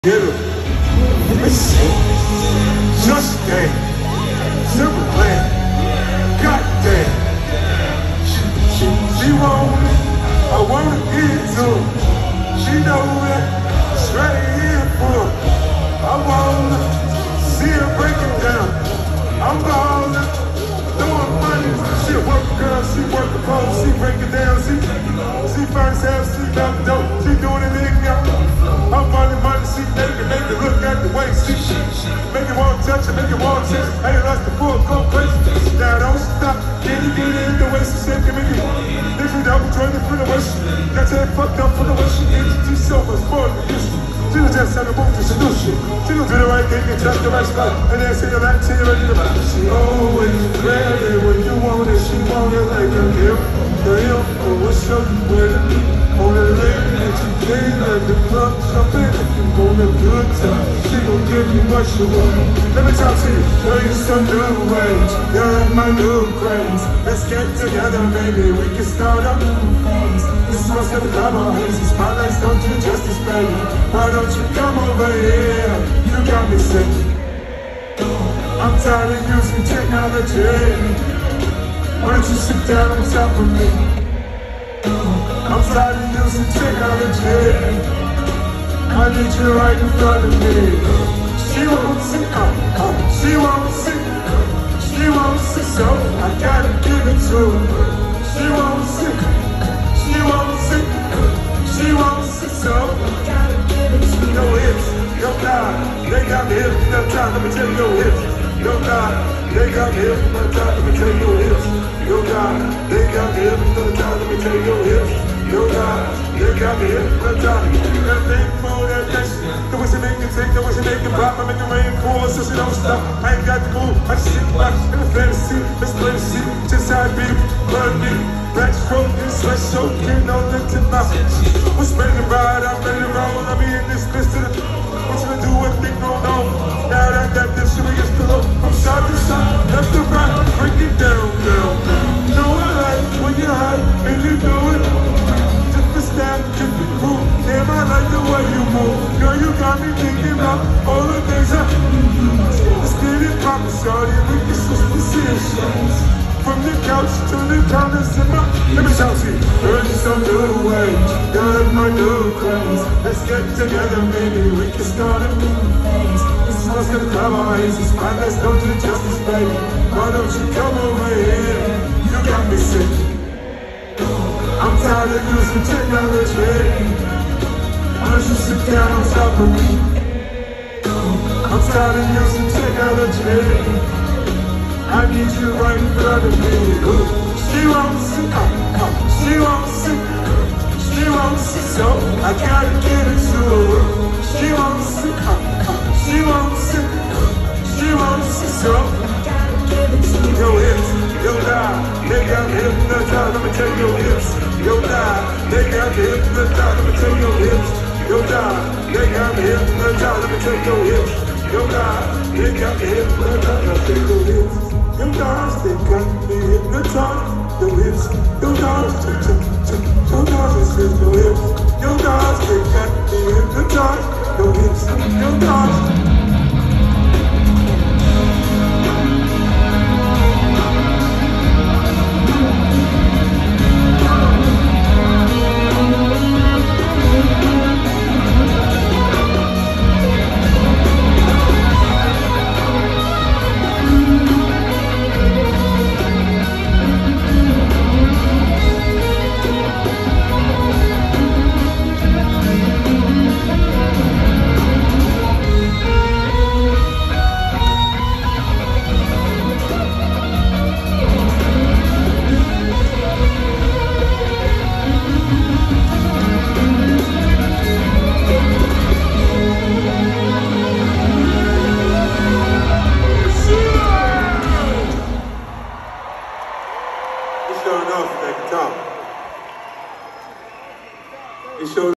Get her. It's just that simple plan. Goddamn. She want it. I wanna get it to her. She know that. Straight in for her. I wanna see her break it down. I'm ballin', throwing money. She a work girl. She work the pole. She break it down. She first half. She got the dope. She doing it in y'all. I'm money, she make it look at the way she make it want to touch it, make it want to touch it. Hey, that's the full go crazy. Now don't stop, get it in the way she said, give me it. If you don't join it for the way she got your head fucked up for the way she is. She's so much more than this. She was just on the move to seduce shit. She gon' do the right thing and trust the right spot. And then say the right thing and ready to buy. She always ready when you want it. She want it like a gift. The hill, or what's up with it? On the lane that you clean like the club jumping. On a good time, she gon' give you what you want. Let me talk to you, show you some new ways. You're my new craze. Let's get together, baby. We can start a new phase. This is what's gonna come on. Hazy spotlights don't do justice, baby. Why don't you come over here? You got me sick. I'm tired of using technology. Why don't you sit down on top of me? I'm tired of using technology. I need you right in front of me. She wants it, she wants it, she wants it, so I gotta give it to her. She wants it, she wants it, she wants it, so I gotta give it to her. Your hips, your God, they got me hips, no time, let me tell you your hips. Your God, they got me hips, no time, let me tell you your hips. Your God, they got me hips, no time, let me tell you your hips. Your God, they got me hips, no time. Everything for that next. The way she make me take, the way she make me pop, I make the rain fall, so she don't stop. I ain't got the move, I just sit back in the fantasy. Let's play the seat, just how it be, burn me. Backstroke, sweat soaking on the tip of my. We're spreading the ride, I'm ready to roll. I'll be in this bitch to the. What you gonna do when things go on? Now that I got this shit against the low. From side to side, left to right, break it down, girl. You know I like when you're high and you do it. Just the style, just the groove. Damn, I like the way you move. Girl, you got me thinking about all the things I. Let's get it poppin', shorty, we can switch positions. From the couch to the counters in my. Let me shout to you. Learn some new ways. Got my new craze. Let's get together, baby. We can start a new phase. This is what's gonna come on. Hazy spotlights don't do justice, baby. Why don't you come over here? You got me sick. I'm tired of using technology. Why don't you sit down on top of me? I'm tired of using technology. I need you right in front of me. She wants it, she wants it, she wants it, so I gotta give it to her. She wants it, she wants it, she wants it, so I gotta give it to her. Your hips, your die, they got me hypnotized. Let me tell you your hips, your die, they got me hypnotized. Let me tell you your hips, your die, they got me hypnotized. Let me tell you your hips, your die, they got me hypnotized. Let me tell you your hips. Your dogs, they got me hypnotized. Your hips, your dogs, your dogs, your hips. Your dogs, they got me hypnotized. Your hips,